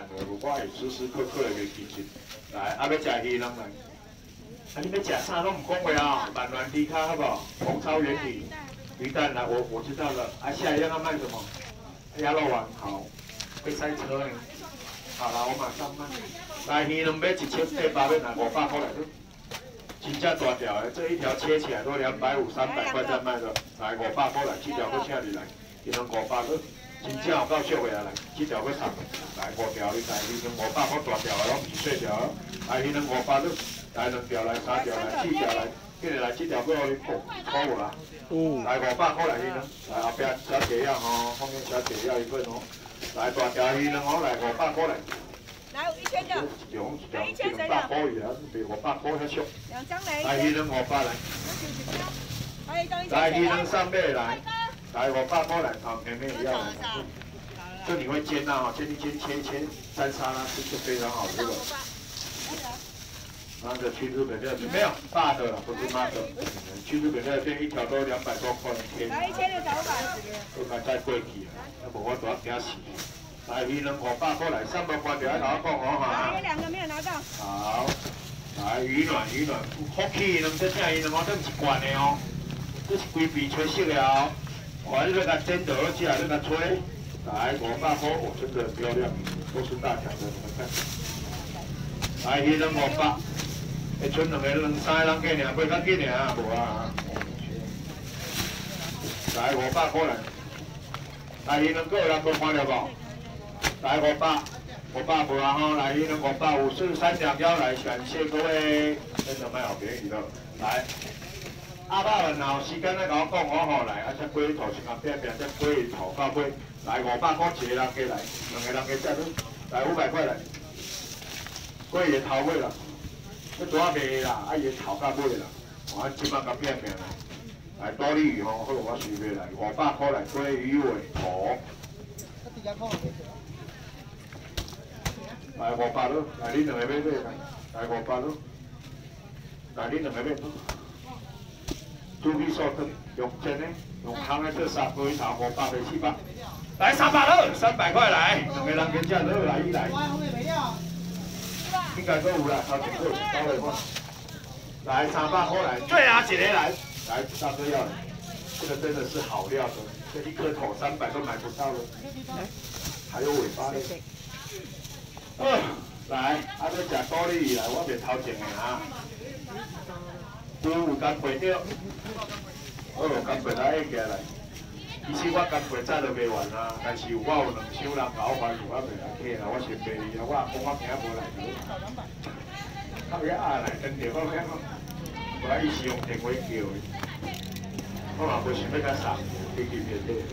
的，我会时时刻刻的袂记住。来，要食鱼人来。你要食啥拢唔讲话啊？板软低卡好不好？红烧原体鱼蛋来，我知道了。下一样要卖什么？鸭肉丸，好，会塞车呢。好了，我马上卖。来，鱼两要1800要拿500块来的。 真正大条的，这一条切起来都250、300块在卖的，来500块来，这条搁请你来，一人500块，真正有够俗的啊！来，这条搁送，来5条你来，一人500块大条的，拢唔是细条的，来一人500块，来2条来3条来4条来，今日来这条搁互你补无啦？来500块来一人，来后壁小解药吼，后面小解药一份哦，来大条一人哦，来500块来。 来1000个，来1000谁 500块而已啊，比500块还俗。 2张来。 来一人500来。来一人3倍来，来500块来，好，妹妹也要来。这你会煎啊，煎一煎，切一切，沾沙拉吃就非常好吃了。那个去日本料理没有大的了，不是妈的。去日本料理店一条都200多块一天。 来1000的找法。 都该再贵去了，要不我都要惊死。 来，鱼能500块来，3百块就要拿讲哦哈。 有2个没有拿到。好。 来，鱼卵，福气鱼卵，这正鱼卵，这不是罐的哦，这是规皮吹色的哦。完了，甲煎到了之后，你甲吹，来500块，我真的很漂亮，都是大条的，你们看。来，鱼卵500，会剩2个、3个人计尔，买较紧尔，无啊。来500块来，来鱼卵，各有人无看到无？ 来500无啊吼，来迄个550，3两腰来，感谢各位，真的卖好便宜了。来，阿爸们有时间咧甲我讲我吼来，啊只龟头先甲变变，只龟头到尾，来500块一个人加来，2个人加食都，来500块来，龟的头尾啦，这主要卖啦，啊伊头到尾啦，我即摆甲变变啦，来多利鱼吼，好我随便来，500块来，龟鱼尾头。 来500咯，来你2个要买来500咯，来你2个要。猪皮寿汤用煎的，用烘的这3龟头500卖700，来300咯，300块来，2个人跟吃乐来一来。应该都有啦，头前都稍微看。来300块来，最拿一个来，来大哥要来，这个真的是好料的，这一颗头300都买不到了，还有尾巴嘞。 来，啊，要食高丽鱼来，我袂头前的哈。有干贝着，干贝来起来。其实我干贝早就卖完啦，但是我有2箱人搞我烦，我袂来客啦，我先卖你啦，我讲我今仔无来着。他要爱来跟着我讲，我伊是用电话叫的，我嘛袂想要甲送，飞机免得。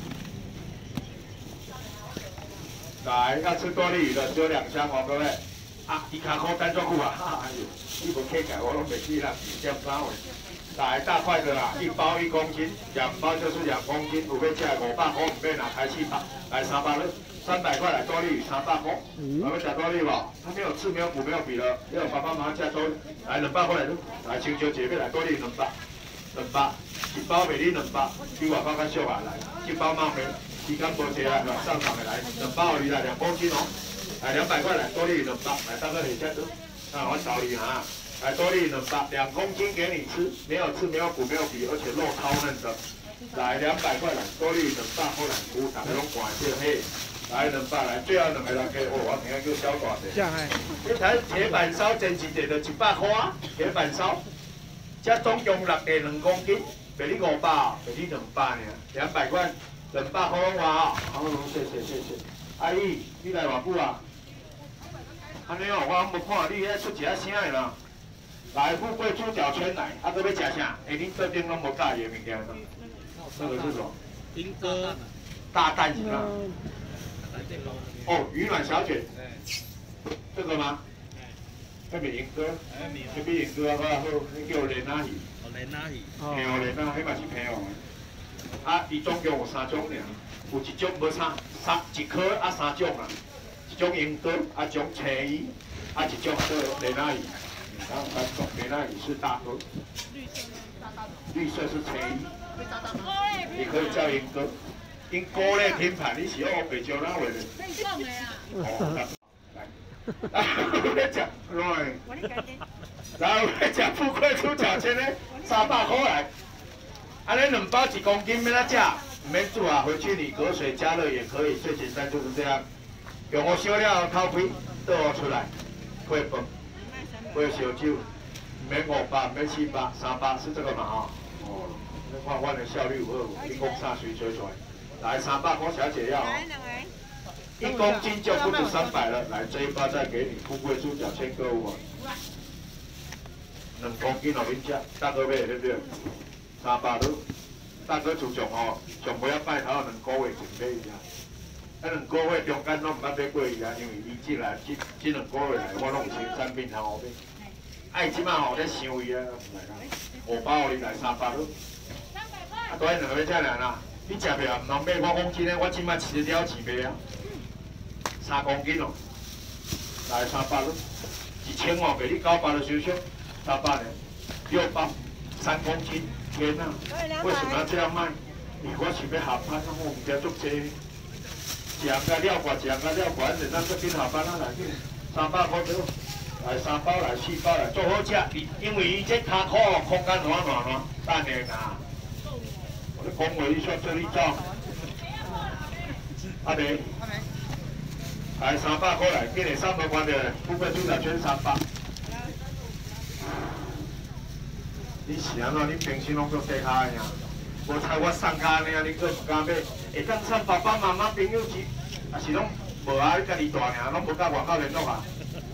来，要吃多利鱼的，只有2箱哦，各位。啊，伊卡口单做久啊，哎呦，你无客家我拢袂记啦，2.3位。来，大块的啦，1包1公斤，2包就是2公斤，有要吃500块，唔免拿开700，来300了，300块来多利鱼300块。有要吃多利无？它没有刺，没有骨，没有皮了，要爸爸妈妈吃多利，来200块来，来青椒姐妹来多利200，1包卖你200，比外口较俗啊，来，1包冒昧。 时间无济啊，上场的来，2包鱼来2公斤哦，来200块来，多利鱼2包，来大哥你先吃，啊我找你哈，来多利鱼2包，2公斤给你吃，没有刺，没有骨，没有皮，而且肉超嫩的，来200块来，多利鱼2包好来，有大家拢看这嘿，来200来，最后2个人给，哦我听叫小大的，这台铁板烧煎一个就100块，铁板烧，这总共6个2公斤，卖你500，卖你200呢，200块。 200块拢话哦，好，谢谢。阿姨，你来偌久啊？安尼哦，我无看你遐出一下声的啦。来，富贵猪脚圈来，啊，搁要食啥？哎，恁这边拢无炸的物件呢？这个是什么？银哥大蛋是吗？哦，鱼卵小卷。这个吗？这边银哥，这边银哥好，你叫莲仔鱼。哦，莲仔鱼。平哦，莲仔，迄嘛是平哦。 啊，伊总共有3种尔，有一种无啥，1颗啊3种啊，一种银哥，啊一种青鱼，啊一种是莲仔鱼，然后3种莲仔鱼是大颗，绿色是青鱼，也可以叫银哥，因锅咧品牌你是用白椒哪位的？可以讲的啊。 要食，对。然后要食富贵猪脚签咧，300块来。安尼2包1公斤，要怎食？唔免煮啊，回去你隔水加热也可以，最简单就是这样。用我烧了头皮倒出来，配饭，配烧酒，唔免500，唔免700，300是这个嘛哈？哦，你看我的效率有好无？你讲啥随吹出来？来300块小姐要，1公斤就不止300了。来这一包再给你富贵猪脚签购物，2公斤哦，恁食，大哥买对不对？300多，大哥自从哦，从尾仔拜头2个月前买伊啊，迄2个月中间拢唔捌买过伊啊，因为伊进来这2个月来，我拢有新产品通好买。啊，伊即摆吼咧想伊啊，来啦，5包你来300多，啊，大概2个才来啦。你食袂啊？唔通买5公斤的，我即摆吃了钱袂啊？3公斤哦，来300多，1000哦，给你9包的小小，300呢，6包，3公斤。天呐！为什么要这样卖？我想要下班，我唔惊足济。一人甲了挂，一人甲了挂，咱这边下班啊来去，300块多，来3包来4包来，做好食。因为伊这骹裤空间暖，等下呐。我讲话你说这里走。阿妹，来300块来，今日300块的，富贵猪脚全300。你是安怎？你平时拢做地下的呀？无猜我送卡呢，你佫唔敢买？会当送爸爸妈妈朋友钱，也是拢无啊？你家己大尔，拢无甲外口联络啊？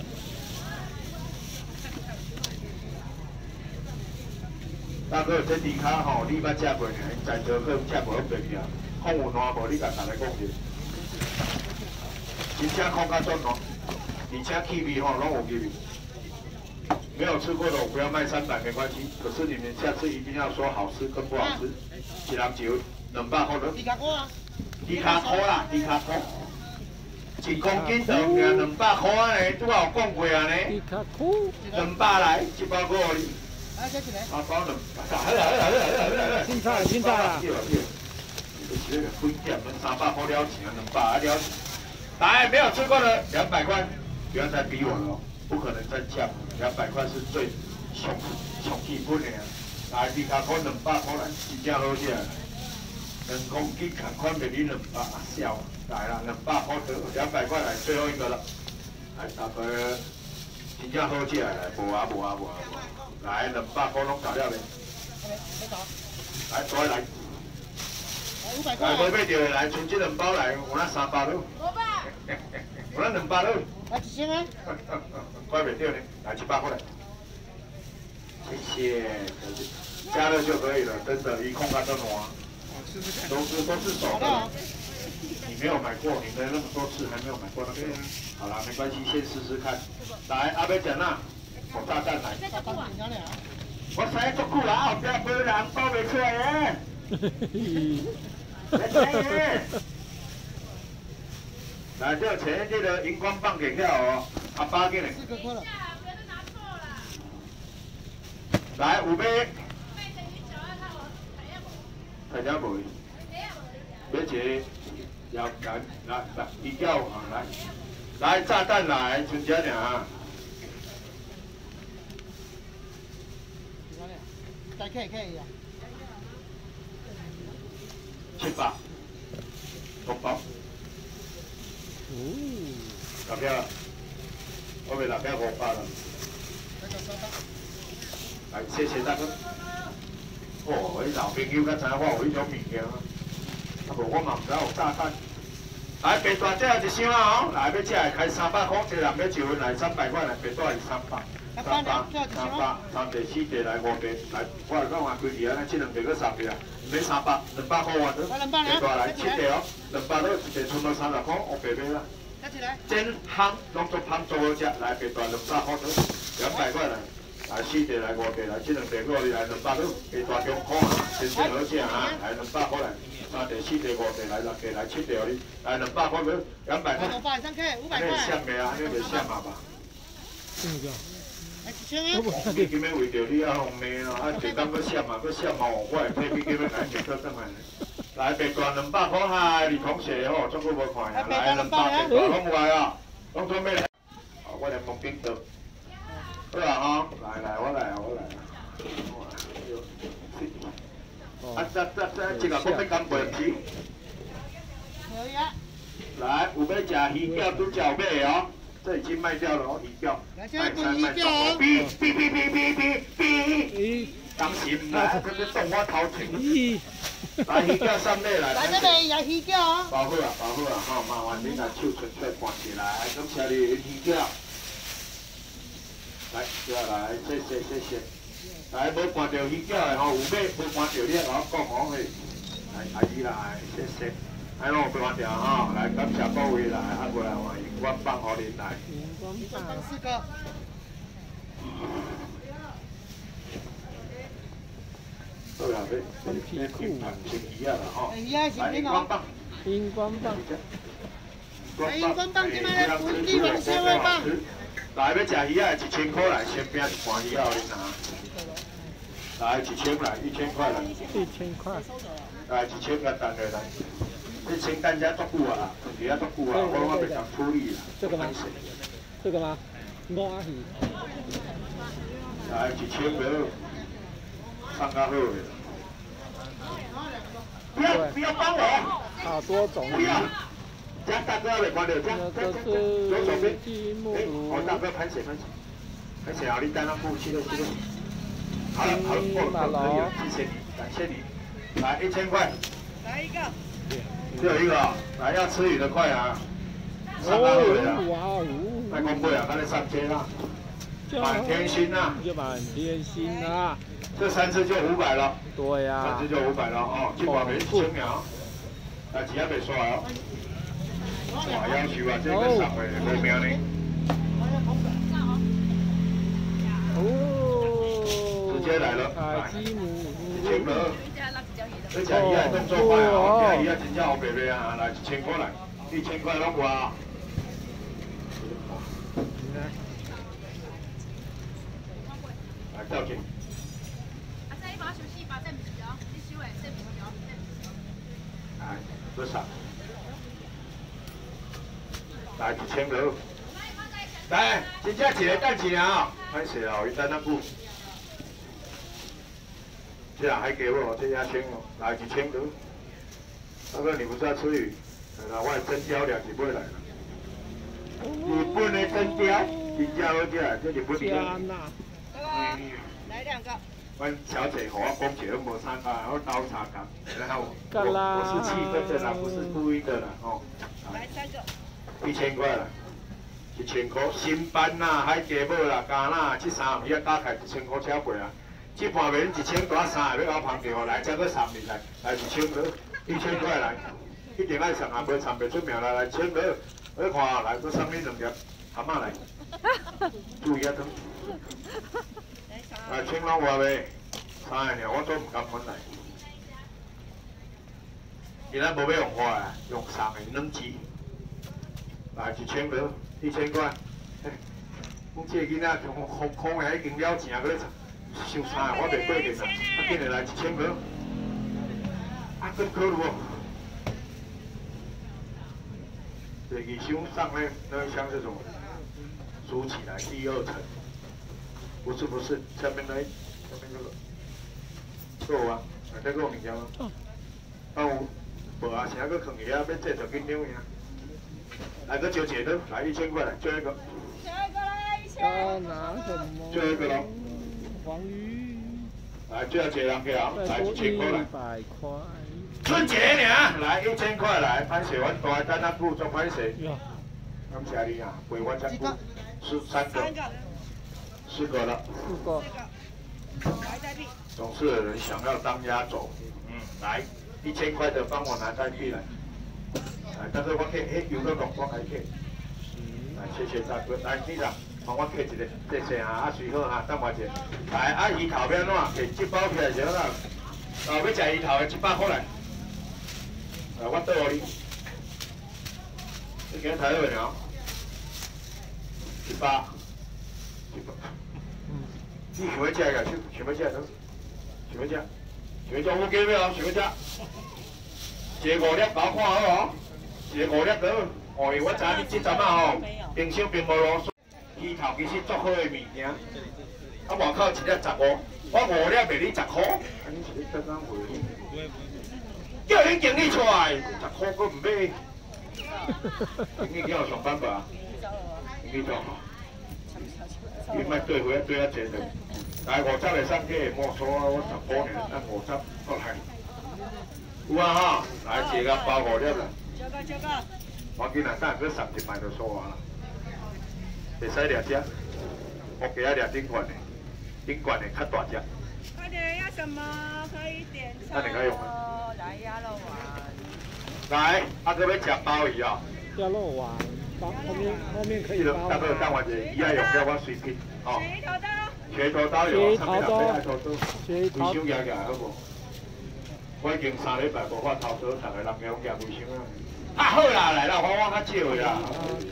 大哥，这猪脚吼，你捌食过呢？在座可能食过，袂记啊。空有烂无？你甲大家讲者。真正空较准哦，而且气味吼拢有气味。没有吃过的我不要卖300没关系，可是你们下次一定要说好吃跟不好吃。一人就200块了。猪脚块啊？猪脚块啦，2公斤就200块呢，拄好讲过啊呢。200来，1包给我哩。啊，这几个？啊，包200。凊彩啦。你这个贵点，300块了钱，200了钱。来，没有吃过的200块，不要再逼我了。不可能再降，200块是最上基本的啊！来，猪脚块200块来，真正好食。2公斤同款卖你200，笑来啦，200块得200块来，最后一个了。来，大哥，真正好食来，无啊，来200块拢搞了咧。来，再来。来，无买着来，剩这2包来，有那300了。有那200了。来1000啊！快袂掉呢，来700块来，谢谢，加热就可以了，真的，一控它都暖，都是手的。你没有买过，你们那么多次还没有买过那个，好啦，没关系，先试试看。来，阿伯讲啦，我炸弹来。我使足久啦，后壁无人包袂出来诶。来，这前这个荧光棒给掉哦，啊8个呢。4个过了。来5杯。大家无？别急，要赶来，你叫啊来炸弹来，春节俩。再可以呀。700，6包。拿票，我袂拿票500了。来，谢谢大哥。哦，迄老朋友较知影我有迄种物件啊，啊无我嘛唔知有炸弹。来，白大只有1箱啊哦，来要吃的开300块，一人要1份来300块来，白大是300。300、3地、4地来5地，来，我来讲话规矩啊，咱这2地搁3地啊，唔免300块换得。白大来7地哦，200多一地剩到30块，我白买啦。真香，拢做香做好食，来白大200块多，200块来，来4地来5地来，这2地5地来200多，白大中款啊，真正好食啊，来200块来，3地、4地、5地来6地来7地哦你，来200块多，200块。500闪袂啊？你袂闪嘛吧？你今日为着你啊，红面咯，啊，一当搁闪嘛，搁闪嘛，我会替你今日来接倒转来。来，白大200块嗨，你同学吼，总阁无看呀。来200，白大拢有来啊，拢准备来。 我来摸冰刀。好啦吼，来，我来。这个我要干杯去。 可以啊。 来，有要吃鱼饺都叫买哦，这已经卖掉了哦，鱼饺。卖3卖2哦。哔，当心来，这个动我头前。来鱼饺上来来。 来这边有鱼饺哦。 包好啊，吼，麻烦你拿手伸出来看起来，感谢你鱼饺。来，来，谢谢。来，无看到鱼饺的吼，有买无看到你甲我讲吼嘿。来，阿姨来，谢谢。哎，拢有看到吼，来感谢各位来，过来欢迎我放互恁来。 荧光棒4个。 好啦，要品牌先鱼啊啦吼。来，荧光棒。 荧光棒。 荧光棒今麦来本地王鲜味棒。 来，要吃鱼啊，1000块来，先饼一盘鱼啊，恁拿。来1000来，1000块来。 1000块。 来1000个单的来。这清单家足久啊，鱼啊足久啊，我袂当处理啦。 这个吗？这个吗？摸鱼。 来1000个，上较好的。不要帮我！ 好多种鱼。 这大哥来看到，这左手边。我大哥拍谁？啊！你等下付去了。好了，可以了，谢谢你，感谢你。来1000块。 来一个。 只有一个，来要吃鱼的快啊！上较好的啦。 哇哦！ 卖讲贵啊，咱来上街啦。满天星啊！ 就满天星啊！ 这3只就500了。 对呀。 3只就500了哦，这把没1000秒。来，钱还没刷哦。哇，要求啊，这个上的没名呢。 哦。 直接来了。 海基姆。 1000个。而且伊也动作快啊，伊也真正好白白啊，来1000块来，1000块拢我。来吊起。 啊，这一把休息，把这唔是哦，你收的这唔是哦，这唔是哦。 来，多少？来1000个。来，真正一个等一下啊，歹势哦，伊等咱久。这样还给我，这家签哦，来1000个。大哥，你不是要吃鱼？来，我真雕2只尾来了。日本的真雕，真正好食，这日本的。 来2个。 阮小姐和我讲一个无参加，我倒茶干，然后我是气愤的啦，不是故意的啦，哦。 来3个。 1000块啦，1000块，新班啦，海鸡母啦，咖啦，这3样加起来1000块超过啊。这盘面1000大3个要我旁边哦，来，再个3面来1000个，1000块来，一定爱上啊，无上袂出名啦，来1000个，你看来，搁上面2粒蛤蟆来，注意啊，等。来，青龙话呗，3个尔我都唔敢返来。今仔无要用花啊，用送的软枝。来1000个，1000块。我这囡仔空空的已经了钱，搁想啥？我袂过瘾啦，紧来来1000个。啊，更可恶！第2箱上面那一箱是什么？组起来第2层。不是，下面这个。够啊，再给我物件吗？啊有，无啊，啥个放去啊？要这就紧张呀。来个招一个，来1000块来，最后一个。 拿什么？ 最后一个咯。 黄鱼。 来，最后一个人给啊，来1000块来。 100块。 春节呢，来1000块来，拍摄阮大等下顾做拍摄。感谢你啊，陪我照顾13个，4个了。 4个。 来代币。 总是有人想要当压轴，来1000块的帮我拿代币来。但是我客有个龙我还客。来，谢谢大哥，来队长。帮我客一个，谢谢啊，随好哈，等我一下。来，啊鱼头要怎？给1包起来就好啦。要吃鱼头的100块来。我倒你。你今日睇到未了？100。你想要吃个？想要吃喏？想要吃？想要吃我给没有？想要吃？一个5粒包看好哦，一个5粒倒。哦，我知你这阵啊吼，冰箱并无落水。 鱼头其实足好的物件。啊，外口一粒15，我5粒卖你10块，安尼是咧怎样卖？叫恁经理出来，10块佫唔买。经理今日上班吧？经理做好。你莫对回对啊济的，来50个上去，莫说我10块呢，咱50过来。有啊哈，来一个包5粒啦。我今日等佢30卖就收完啦。袂使掠只，我给他掠顶管的，顶管的较大只。 快点，要什么可以点菜？ 那你可以用哦，来鸭肉丸。 来，阿哥要吃鲍鱼啊！ 鸭肉丸，后面可以包。 大哥等我者，伊爱用叫我随便哦。 水头刀。 水头刀有，上面两边水头刀。 卫生夹夹好无？我已经3礼拜无法偷刀，逐个人用夹卫生啊。啊好啦，来啦，我较少的啦。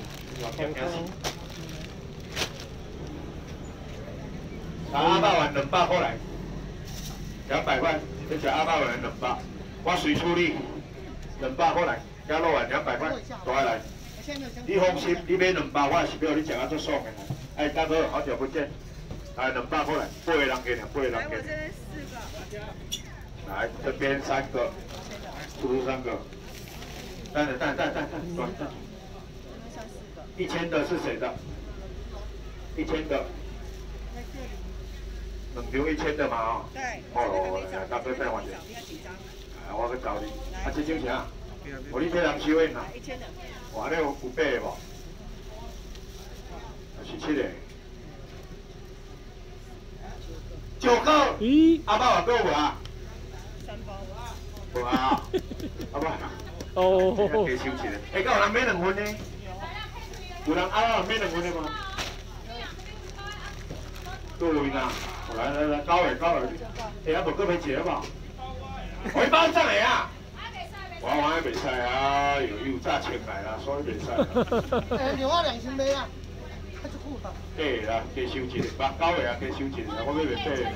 阿爸丸200块来，200块，你吃阿爸丸200，我随处理200块来，鸭肉丸200块，大来。你放心，你买200，我也是要你吃啊足爽的。哎，大哥，好久不见，来200块来，8个人给你，8个人给你。来，这边3个，出3个。等，短。1000的是谁的？1000的。2张1000的嘛哦。 对。 哦，大哥再换一个。哎，我去找你。啊，这张啥？我你这人收的呐？1000的。哇，你有8个无？17个。9个。咦？阿爸话够无啊？3包。无啊。阿爸。哦。加收一个。哎，敢有人买2份呢？有人买2份的吗？各位呐。来，高尔，哎，啊，无搁买一个无？我一包上来啊！我也袂使啊，又早请来啦，所以袂使。 哎，另外2000买啊，太酷了。 对啦，加收一个，把9个啊，加收一个，我要卖8个。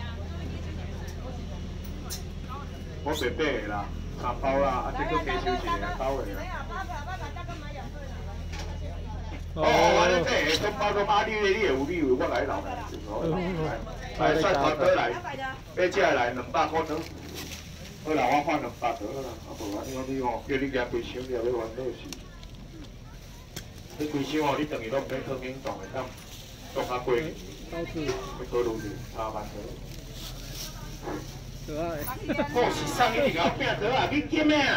我卖8个啦，3包啦，啊，这个加收一个9个啦。哦，我这中包中啊，你有，我来留。来，蒜头刀来，要吃来200块刀。好啦，我换200刀啦，啊无啊，你吼，叫你夹规箱了，要烦恼死。你规箱吼，你等于拢唔免讨冷冻的，当冻较过年。 刀子。 要考虑者3万刀。 可爱。 我是送你甲我拼刀啊，你紧咩？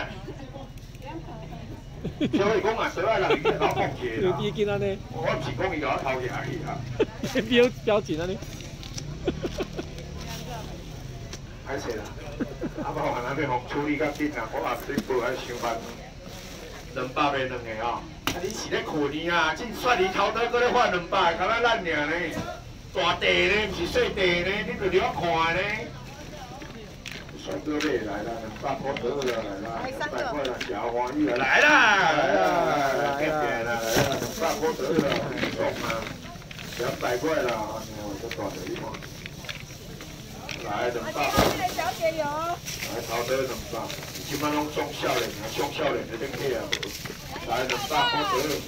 所以讲啊，刀啊，人伊甲我放起啦。 有紧安尼。 我唔是讲伊甲我偷起来去啊。 表情安尼。 歹势啦，啊无安尼要互处理较紧啊，我也是无爱上班，200卖2个哦。啊，你是咧困呢啊？真帅你头刀搁咧换200，敢若咱尔呢？大地呢，唔是细地呢，你着了看呢。帅哥你来啦，200块得了来啦，200块啦，小欢喜啦，来啦，变变啦，来啦，200块得了，爽啊，200块啦，我这大地方。来200块。 小姐有。 来头刀200，即摆拢中少年啊，中少年的顶起啊，来200块得了。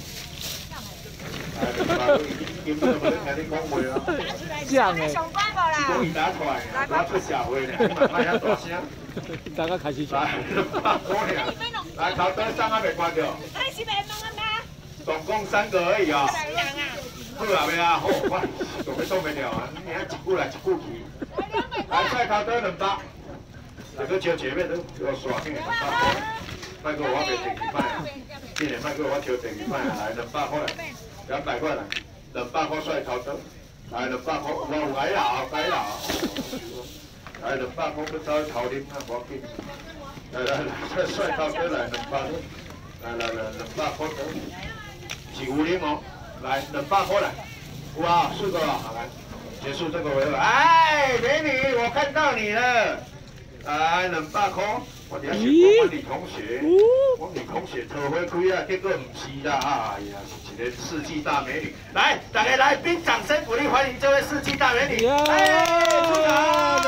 来200，今日无咧听你讲话啊。 酱诶。 上班无啦？ 是讲伊打出来，我出社会呢，你嘛卖遐大声。 大家开始吃。 来200块尔，来头刀送还袂关着。 哎，是袂弄啊吗？ 总共3个而已啊。好啦，袂啊，好，我仲要冻袂了啊，你遐一句来一句去。来菜头刀200，来个招前面都给我刷起200块，卖个我卖第2摆啊，今年卖个我招第2摆啊，来200块来，200块来，200块帅头刀，来200块，我有矮啦，矮啦，来200块要走去头啉啊，无要紧，来，帅头刀来200块，来200块刀，是有啉哦，来200块来，哇，4个了，好来。结束这个回合，哎，美女，我看到你了，来200块，我底下是讲我女同学，我女同学偷花开啊，结果唔是啦，哎呀，是一个世纪大美女，来，大家来宾掌声鼓励欢迎这位世纪大美女，哎，出场，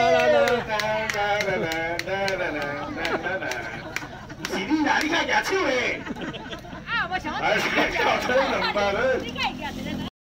是你啦，你看举手嘞， 啊，我想来，叫车200人。